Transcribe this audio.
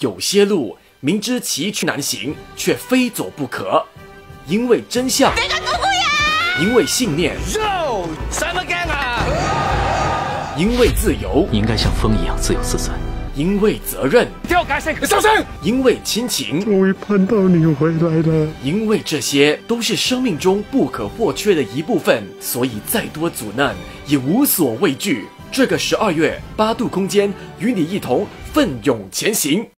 有些路明知崎岖难行，却非走不可。因为真相，因为信念， 什么干啊？ 因为自由， 你应该像风一样自由自在。 因为责任， 掉改性，小声！ 因为亲情， 终于盼到你回来了。 因为这些都是生命中不可或缺的一部分，所以再多阻难也无所畏惧。这个12月，8度空间与你一同奋勇前行。